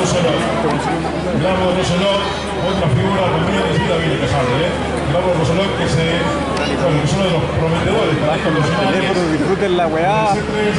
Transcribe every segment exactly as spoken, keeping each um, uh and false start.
Roselot. Bravo Roselot, otra figura también decida viene Casale, ¿eh? Bravo Roselot que se... Bueno, que es uno de los prometedores para estos profesionales. Disfruten la weá.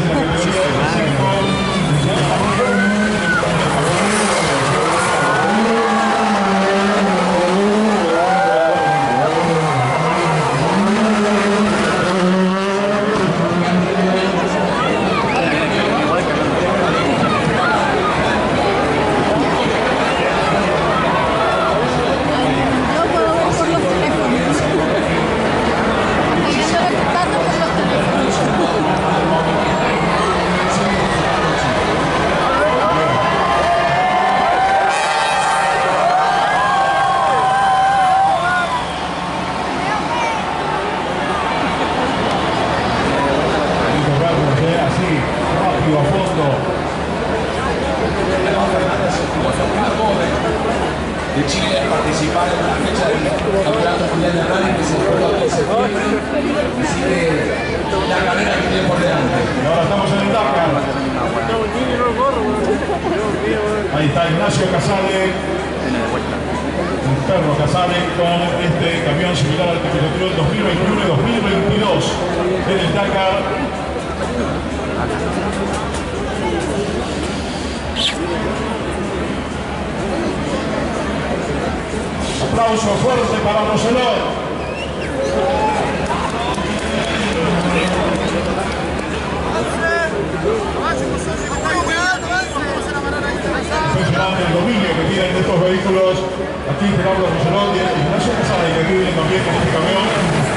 de Chile a participar en una fecha del Campeonato Mundial de Rally que se juega en septiembre. Así que la carrera que tiene por delante. Ahora estamos en el Dakar. Ahí está Ignacio Casale, un perro Casale con este camión similar al que piloteó en dos mil veintiuno y dos mil veintidós en el Dakar. Aplauso fuerte para Roselot. Impresionante el dominio que tienen estos vehículos. Aquí Gerardo Roselot y Ignacio Casale que viven también con este camión.